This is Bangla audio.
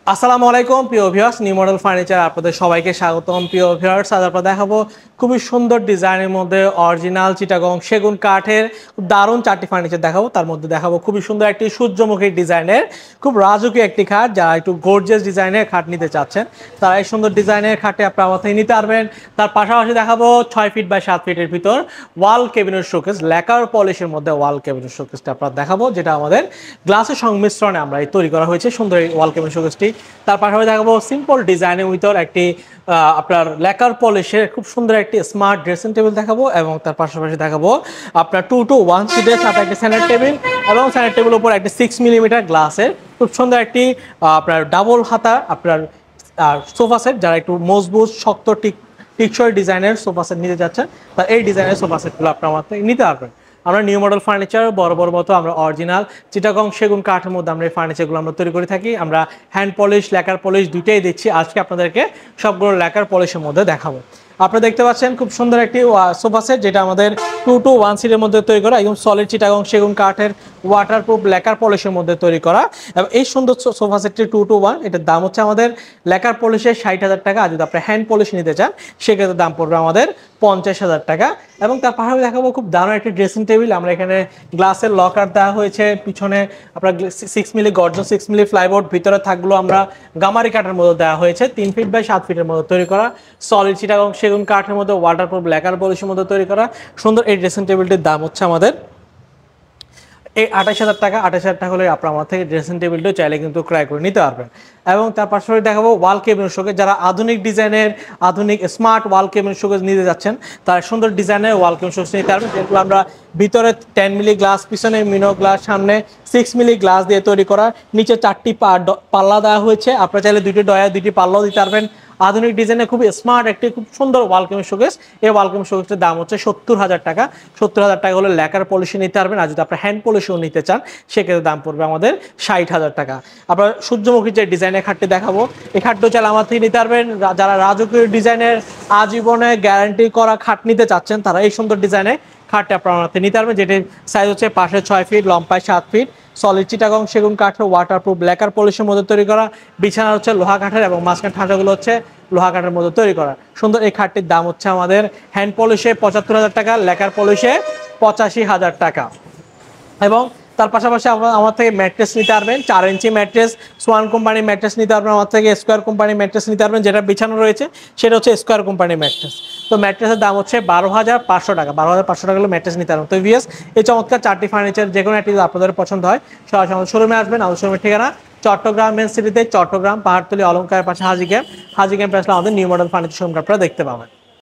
আসসালামু আলাইকুম প্রিয় ভিউয়ার্স, নিউ মডেল ফার্নিচার আপনাদের সবাইকে স্বাগতম। প্রিয় ভিউয়ার্স, আজ আপনারা দেখাবো খুবই সুন্দর ডিজাইনের মধ্যে অরিজিনাল চিটাগং সেগুন কাঠের দারুণ চারটি ফার্নিচার দেখাবো। তার মধ্যে দেখাবো খুবই সুন্দর একটি সূর্যমুখী ডিজাইনের খুব রাজকীয় একটি খাট। যারা একটু গর্জিয়াস ডিজাইনের খাট নিতে চাচ্ছেন তারা এই সুন্দর ডিজাইনের খাটে আপনারা আমার থেকে নিতে পারবেন। তার পাশাপাশি দেখাবো 6 ফিট বাই 7 ফিটের ভিতর ওয়াল ক্যাবিনেট শোকেস, ল্যাকার পলিশের মধ্যে ওয়াল ক্যাবিনেট শোকেসটা আপনারা দেখাবো, যেটা আমাদের গ্লাসের সংমিশ্রণে আমরা এই তৈরি করা হয়েছে সুন্দর এই ওয়াল ক্যাবিনেট শোকেসটি। তার পাশাপাশি দেখাবো সিম্পল ডিজাইনের ভিতর একটি আপনার ল্যাকার পলিশের খুব সুন্দর একটি স্মার্ট ড্রেসিং টেবিল দেখাবো, এবং তার পাশাপাশি দেখাবো আপনার 2-to-1 সিটের সাথে একটি সেন্টার টেবিল, এবং সেন্টার টেবিলের উপর একটি 6 মিলিমিটার গ্লাসের খুব সুন্দর একটি আপনার ডাবল হাতা আপনার সোফা সেট। যারা একটু মজবুত শক্ত টিকসই ডিজাইনের সোফা সেট নিতে যাচ্ছেন তা এই ডিজাইনের সোফা সেটগুলো আপনার আমার থেকে নিতে পারবেন। আমরা নিউ মডেল ফার্নিচার বড় মতো আমরা অরিজিনাল চিটাগং সেগুন কাঠের মধ্যে আমরা এই ফার্নিচারগুলো আমরা তৈরি করে থাকি। আমরা হ্যান্ড পলিশ, ল্যাকার পলিশ দুইটাই দিচ্ছি। আজকে আপনাদেরকে সবগুলো ল্যাকার পলিশের মধ্যে দেখাবো। আপনারা দেখতে পাচ্ছেন খুব সুন্দর একটি সোফা সেট, যেটা আমাদের 2-to-1 সিটের মধ্যে তৈরি করা, একদম সলিড চিটাগং সেগুন কাঠের ওয়াটারপ্রুফ ল্যাকার পলিশের মধ্যে তৈরি করা। এবং এই সুন্দর সোফা সেটটি 2-to-1, এটার দাম হচ্ছে আমাদের ল্যাকার পলিশের 60,000 টাকা। আর যদি আপনি হ্যান্ড পলিশ নিতে চান সেক্ষেত্রে দাম পড়বে আমাদের 50,000 টাকা। এবং তার পাশাপাশি দেখাবো খুব দারুণ একটি ড্রেসিং টেবিল। আমরা এখানে গ্লাসের লকার দেওয়া হয়েছে, পিছনে আপনার 6 মিলি গর্জন 6 মিলি ফ্লাইবোর্ড, ভিতরে থাকলো আমরা গামারি কাঠের মধ্যে দেওয়া হয়েছে 3 ফিট বাই 7 ফিটের মধ্যে তৈরি করা, সলিড চিটাগং সেগুন কাঠের মধ্যে ওয়াটারপ্রুফ ল্যাকার পলিশের মধ্যে তৈরি করা সুন্দর এই ড্রেসিং টেবিলটির দাম হচ্ছে আমাদের এই 28,000 টাকা। 28,000 টাকা হলে আপনার আমার থেকে ড্রেসিং টেবিলটা চাইলে কিন্তু ক্রয় করে নিতে পারবেন। এবং তার পাশাপাশি দেখাবো ওয়াল ক্যাবিনেট শোকেস। যারা আধুনিক ডিজাইনের আধুনিক স্মার্ট ওয়াল ক্যাবিনেট শোকেস নিতে যাচ্ছেন তারা সুন্দর ডিজাইনের ওয়াল ক্যাবিনেট শোকেস নিতে পারবেন, যেগুলো আমরা ভিতরে 10 মিলি গ্লাস, পিছনে মিনো গ্লাস, সামনে 6 মিলি গ্লাস দিয়ে তৈরি করা, নিচে 4টি পাল্লা দেওয়া হয়েছে। আপনারা চাইলে 2টি ডয়া 2টি পাল্লাও দিতে পারবেন। আধুনিক ডিজাইনের খুবই স্মার্ট একটি খুব সুন্দর ওয়াল ক্যাবিনেট শোকেস। এই ওয়াল ক্যাবিনেট শোকেসের দাম হচ্ছে 70,000 টাকা। 70,000 টাকা হলে ল্যাকার পলিশে নিতে পারবেন। আর যদি আপনার হ্যান্ড পলিশেও নিতে চান সেক্ষেত্রে দাম পড়বে আমাদের 60,000 টাকা। আপনার সূর্যমুখী যে ডিজাইনের খাটটি দেখাবো, এই খাটটিও চাইলে আমার থেকে নিতে পারবেন। যারা রাজকীয় ডিজাইনের আজীবনে গ্যারান্টি করা খাট নিতে চাচ্ছেন তারা এই সুন্দর ডিজাইনের খাটটি আপনার আমার থেকে নিতে পারবেন, যেটির সাইজ হচ্ছে পাশে 6 ফিট, লম্বায় 7 ফিট, সলিড চিটাগং সেগুন কাঠের ওয়াটারপ্রুফ ল্যাকার পলিশের মধ্যে তৈরি করা, বিছানা হচ্ছে লোহা কাঠের এবং মাঝখান ঠাঁচাগুলো হচ্ছে লোহা কাঠের মধ্যে তৈরি করা। সুন্দর এই খাটটির দাম হচ্ছে আমাদের হ্যান্ড পলিশে 75,000 টাকা, ল্যাকার পলিশে 85,000 টাকা। এবং তার পাশাপাশি আমার থেকে ম্যাট্রেস নিতে পারবেন, 4 ইঞ্চি ম্যাট্রেস, সোয়ান কোম্পানির ম্যাট্রেস নিতে পারবেন আমার থেকে, স্কোয়ার কোম্পানির ম্যাট্রেস নিতে পারবেন, যেটা বিছানো রয়েছে সেটা হচ্ছে স্কোয়ার কোম্পানির ম্যাট্রেস। তো ম্যাট্রেসের দাম হচ্ছে 12,500 টাকা। 12,500 টাকা হলে ম্যাট্রেস নিতে পারবেন। তো ভিএস এই চমৎকার চারটি ফার্নিচার যে কোনো একটি যদি আপনাদের পছন্দ হয় সরাসরি আমাদের শোরুমে আসবেন। আমাদের শোরুমের ঠিকানা চট্টগ্রাম মেন সিটিতে, চট্টগ্রাম পাহাড়তলী অলঙ্কারের পাশে হাজি ক্যাম্প আসলে আমাদের নিউ মডেল ফার্নিচার শোরুমটা আপনারা দেখতে পাবেন।